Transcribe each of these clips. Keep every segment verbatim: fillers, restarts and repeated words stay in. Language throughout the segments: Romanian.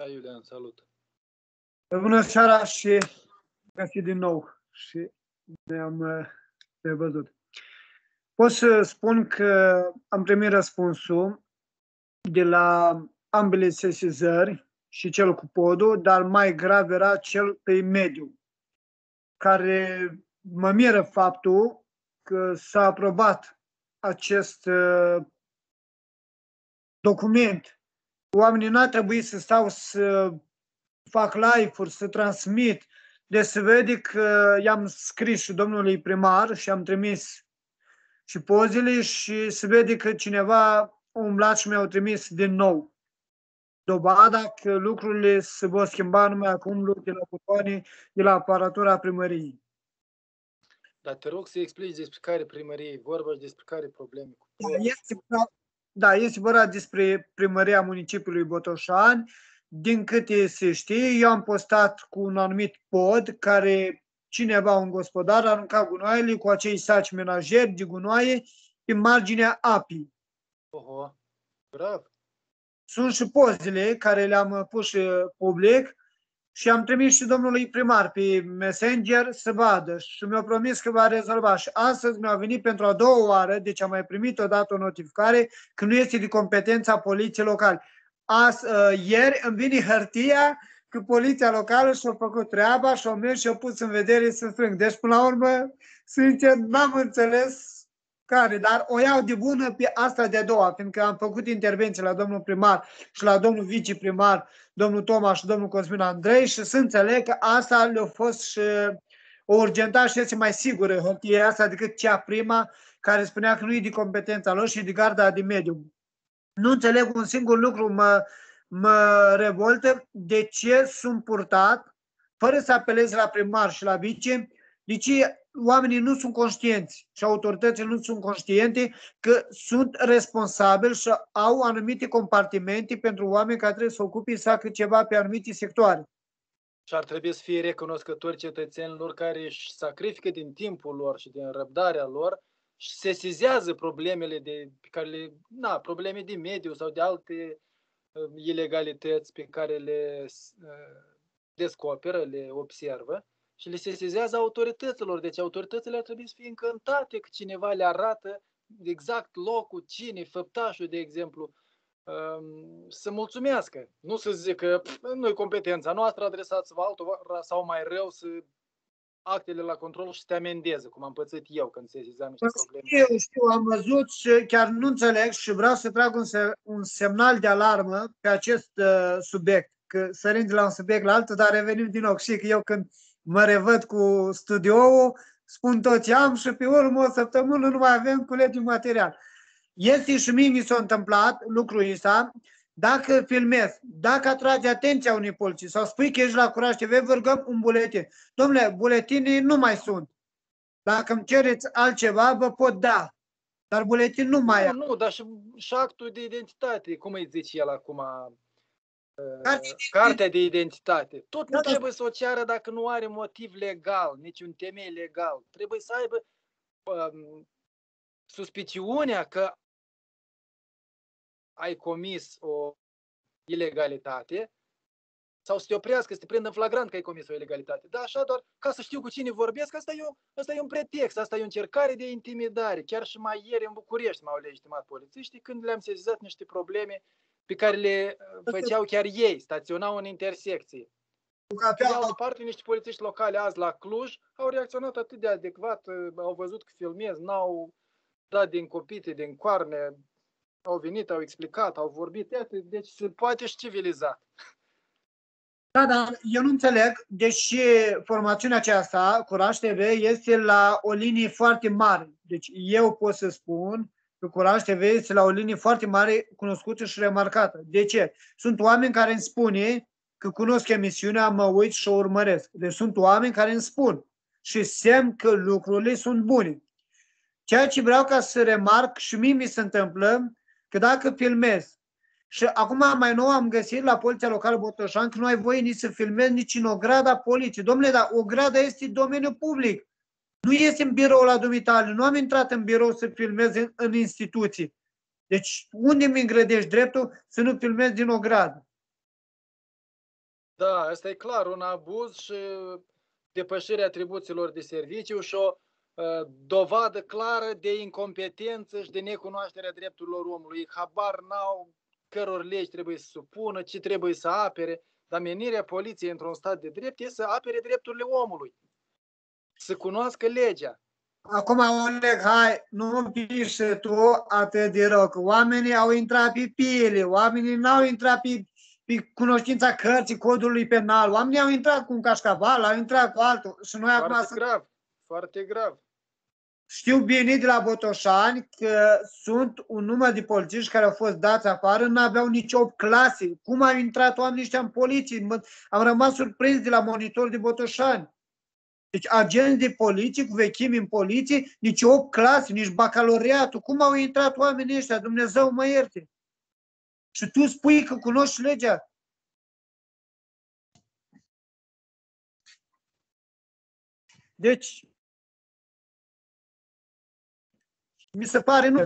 Da, Iulian, salut! Bună seara și găsit din nou și ne-am revăzut. Pot să spun că am primit răspunsul de la ambele sesizări, și cel cu podul, dar mai grav era cel pe mediu, care mă miră faptul că s-a aprobat acest document. Oamenii n-ar trebui să stau să fac live-uri, să transmit. Deci se vede că i-am scris și domnului primar și am trimis și pozele și se vede că cineva a umblat și mi-au trimis din nou dovada că lucrurile se vor schimba numai acum de la butoane, de la aparatura primăriei. Dar te rog să explici despre care primărie e vorba și despre care probleme cu da, este, da, este vorba despre primăria municipiului Botoșani. Din câte se știe, eu am postat cu un anumit pod care cineva, un gospodar, arunca gunoaiele cu acei saci menajeri de gunoaie pe marginea apei. Oho, grav. Sunt și pozele care le-am pus public și am trimis și domnului primar pe Messenger să vadă și mi-a promis că va rezolva. Și astăzi mi-a venit pentru a doua oară, deci am mai primit odată o notificare că nu este de competența poliției locale. As, uh, ieri îmi vine hârtia că poliția locală și-a făcut treaba și-a mers și-a pus în vedere să strâng. Deci, până la urmă, sincer, n-am înțeles care, dar o iau de bună pe asta de-a doua, fiindcă am făcut intervenții la domnul primar și la domnul viceprimar, domnul Toma și domnul Cosmin Andrei și să înțeleg că asta le-a fost și o urgentă și este mai sigură hârtia asta decât cea prima care spunea că nu e de competența lor și de garda de mediu. Nu înțeleg un singur lucru, mă, mă revoltă de ce sunt purtat, fără să apelez la primar și la vice, de ce oamenii nu sunt conștienți și autoritățile nu sunt conștiente că sunt responsabili și au anumite compartimente pentru oameni care trebuie să ocupe să facă ceva pe anumite sectoare. Și ar trebui să fie recunoscători cetățenilor care își sacrifică din timpul lor și din răbdarea lor și sesizează problemele de, pe care le, na, probleme de mediu sau de alte uh, ilegalități pe care le uh, descoperă, le observă și le sesizează autorităților. Deci autoritățile ar trebui să fie încântate că cineva le arată exact locul, cine, făptașul, de exemplu, um, să mulțumească. Nu să zică că nu e competența noastră, adresați-vă altora sau mai rău să actele la control și să te amendeze, cum am pățit eu când sesizam niște probleme. Eu știu, am văzut și chiar nu înțeleg și vreau să trag un, se un semnal de alarmă pe acest uh, subiect, că sărim de la un subiect la altul, dar revenim din nou. Și că eu când mă revăd cu studioul, spun tot ce am și pe urmă o săptămână nu mai avem culegiul material. Este și mie mi s-a întâmplat lucrul ăsta, dacă filmezi, dacă atragi atenția unui polițist sau spui că ești la Curaj T V, vă rugăm un buletin. Dom'le, buletinii nu mai sunt. Dacă îmi cereți altceva, vă pot da. Dar buletin nu mai am. Nu, nu, dar și, și actul de identitate, cum îi zice el acum, uh, cartea de identitate. Tot nu trebuie să o ceară dacă nu are motiv legal, niciun temei legal. Trebuie să aibă um, suspiciunea că ai comis o ilegalitate sau să te oprească, să te prindă în flagrant că ai comis o ilegalitate. Da, așa doar ca să știu cu cine vorbesc, asta e, o, asta e un pretext, asta e o încercare de intimidare. Chiar și mai ieri în București m-au legitimat polițiștii când le-am sesizat niște probleme pe care le făceau chiar ei, staționau în intersecție. Pe de altă parte, niște polițiști locale azi la Cluj au reacționat atât de adecvat, au văzut că filmez, n-au dat din copite, din coarne, au venit, au explicat, au vorbit, iată, deci se poate și civilizat. Da, dar eu nu înțeleg, deși formațiunea aceasta, Curaj T V, este la o linie foarte mare. Deci eu pot să spun că Curaj T V este la o linie foarte mare, cunoscută și remarcată. De ce? Sunt oameni care îmi spune că cunosc emisiunea, mă uit și o urmăresc. Deci sunt oameni care îmi spun și semn că lucrurile sunt bune. Ceea ce vreau ca să remarc și mie mi se întâmplă că dacă filmez și acum mai nou am găsit la Poliția Locală Botoșani că nu ai voie nici să filmezi nici în ograda poliției. Dom'le, dar ograda este domeniu public. Nu este în birou la dumitale. Nu am intrat în birou să filmez în, în instituții. Deci unde mi îngrădești dreptul să nu filmezi din ogradă? Da, asta e clar, un abuz și depășirea atribuțiilor de serviciu și o uh, dovadă clară de incompetență și de necunoașterea drepturilor omului. Habar n-au căror legi trebuie să supună, ce trebuie să apere, dar menirea poliției într-un stat de drept este să apere drepturile omului, să cunoască legea. Acum, Oleg, hai, nu împiși tu atât de rău, că oamenii au intrat pe piele, oamenii n-au intrat pe, pe cunoștința cărții, codului penal, oamenii au intrat cu un cașcaval, au intrat cu altul și noi Foarte acum... grav, foarte grav. Știu bine de la Botoșani că sunt un număr de polițiști care au fost dați afară, nu aveau nici opt clase. Cum au intrat oamenii ăștia în poliție? Am rămas surprins de la monitor de Botoșani. Deci agenți de poliție, cu vechimi în poliție, nici opt clase, nici bacalaureatul. Cum au intrat oamenii ăștia? Dumnezeu mă ierte. Și tu spui că cunoști legea? Deci, mi se pare nu.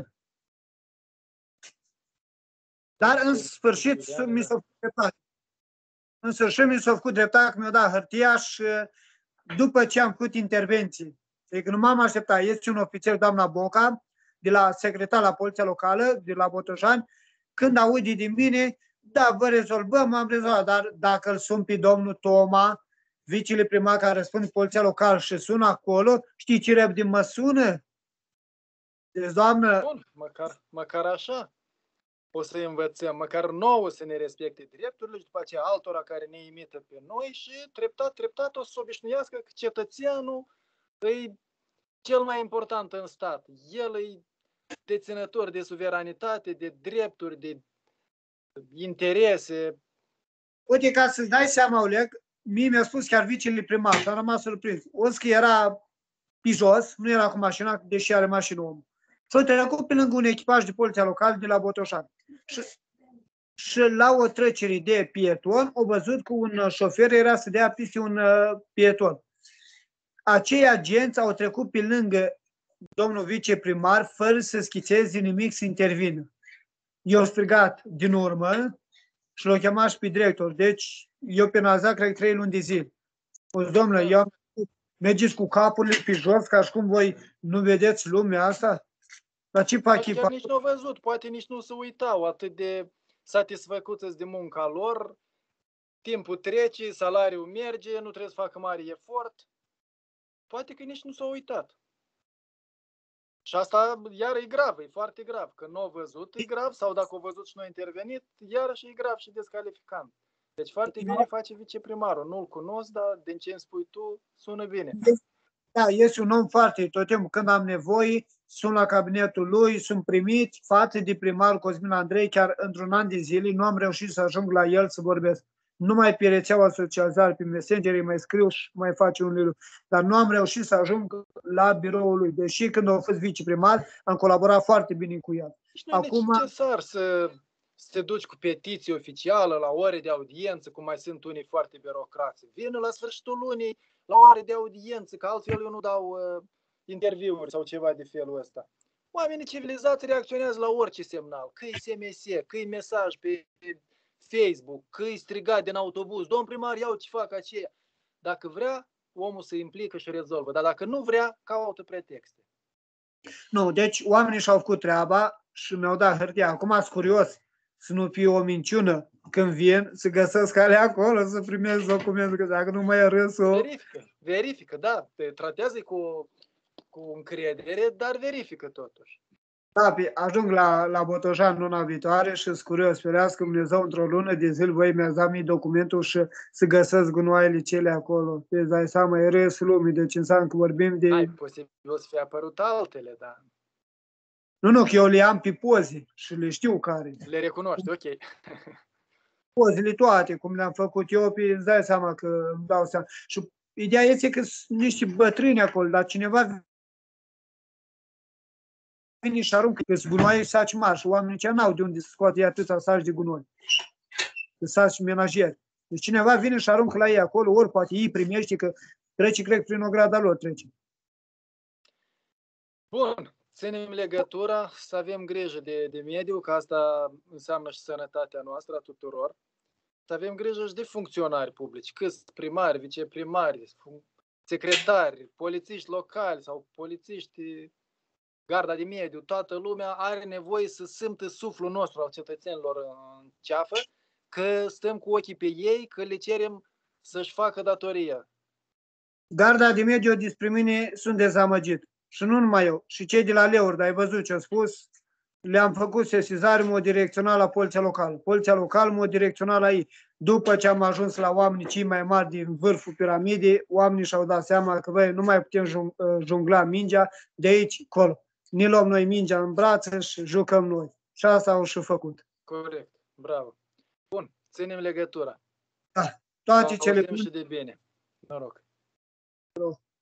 Dar în sfârșit mi s-a făcut dreptate. În sfârșit mi s-a făcut dreptate că mi-a dat hârtia și după ce am făcut intervenții, deci nu m-am așteptat, este un ofițer, doamna Boca, de la secretar la Poliția Locală, de la Botoșani, când aude din mine, da, vă rezolvăm, am rezolvat, dar dacă îl sun pe domnul Toma, vicele primar care răspunde Poliția Locală și sună acolo, știi ce repede mă sună? Deci, doamnă... Bun, măcar, măcar așa o să învățăm, măcar nouă să ne respecte drepturile și după aceea altora care ne imită pe noi și treptat, treptat o să se obișnuiască că cetățeanul e cel mai important în stat. El e deținător de suveranitate, de drepturi, de interese. Uite, ca să-ți dai seama, Oleg, mie mi-a spus chiar vicele primar și am rămas surprins. O că era pe jos, nu era cu mașina, deși are mașină omul. Și-a trecut pe lângă un echipaj de poliția locală de la Botoșani. Și, și la o trecere de pieton, au văzut că un șofer era să dea peste un uh, pieton. Acei agenți au trecut pe lângă domnul viceprimar fără să schițeze nimic, să intervină. I-au strigat din urmă și l-au chemat și pe director. Deci, eu penalizat, cred, trei luni de zile. O zis, domnule, eu mergeți cu capurile pe jos, ca și cum voi nu vedeți lumea asta? Dar ce fac Chiar nici nu au văzut, poate nici nu se uitau, atât de satisfăcuți de munca lor, timpul trece, salariul merge, nu trebuie să facă mare efort. Poate că nici nu s-au uitat. Și asta iar e grav, e foarte grav. Că nu au văzut, e grav, sau dacă au văzut și nu a intervenit, iarăși e grav și descalificant. Deci foarte bine face viceprimarul. Nu-l cunosc, dar din ce îmi spui tu, sună bine. Da, este un om foarte, tot timpul când am nevoie, sunt la cabinetul lui, sunt primit față de primarul Cosmin Andrei, chiar într-un an de zile nu am reușit să ajung la el să vorbesc. Numai pe rețeaua socializare, pe Messenger, îi mai scriu și mai face un lucru. Dar nu am reușit să ajung la biroul lui. Deși când a fost viceprimar, am colaborat foarte bine cu el. Și nu Acum... e necesar să, să te duci cu petiție oficială la ore de audiență, cum mai sunt unii foarte birocrați. Vină la sfârșitul lunii la ore de audiență, că altfel eu nu dau uh, interviuri sau ceva de felul ăsta. Oamenii civilizați reacționează la orice semnal, că e S M S, că e mesaj pe Facebook, că e strigat din autobuz, domn primar, iau ce fac aceea. Dacă vrea, omul se implică și rezolvă, dar dacă nu vrea, caută pretexte. Nu, deci oamenii și-au făcut treaba și mi-au dat hârtia. Acum sunt curios să nu fie o minciună când vin, să găsesc care acolo, să primesc documentul, că dacă nu mai e râsul... Verifică, verifică, da, te tratează cu, cu încredere, dar verifică totuși. Da, ajung la, la Botoșani luna viitoare și sunt curios, ferească Dumnezeu într-o lună de zile, voi mi-ați dat mie documentul și să găsesc gunoaiele cele acolo. Deci dai seama, e râsul lumii, deci înseamnă că vorbim de... Ai, posibil să fie apărut altele, dar... Nu, nu, că eu le am pe poze și le știu care. Le recunoști, ok. Pozele toate, cum le-am făcut eu, pe, îți dai seama că îmi dau seama. Și ideea este că sunt niște bătrâni acolo, dar cineva vine și aruncă, că sunt gunoaie și saci mari și oamenii ce n-au de unde să scoate atâția saci de gunoi. Că saci menajeri. Deci cineva vine și aruncă la ei acolo, ori poate ei primește, că trece, cred, prin o grada lor trece. Bun. Ținem legătura, să avem grijă de, de mediu, că asta înseamnă și sănătatea noastră a tuturor. să avem grijă și de funcționari publici, câți primari, viceprimari, secretari, polițiști locali sau polițiști, garda de mediu, toată lumea are nevoie să simtă suflul nostru al cetățenilor în ceafă, că stăm cu ochii pe ei, că le cerem să-și facă datoria. Garda de mediu despre mine sunt dezamăgit. Și nu numai eu, și cei de la Leuri, dar ai văzut ce au spus, le-am făcut sesizare în mod direcțional la poliția locală. Poliția locală în mod direcțional la ei. După ce am ajuns la oamenii cei mai mari din vârful piramidei, oamenii și-au dat seama că băi, nu mai putem jungla mingea de aici, colo. Ne luăm noi mingea în brațe și jucăm noi. Și asta au și făcut. Corect, bravo. Bun, ținem legătura. Da, toate cele bune. Și de bine. Noroc.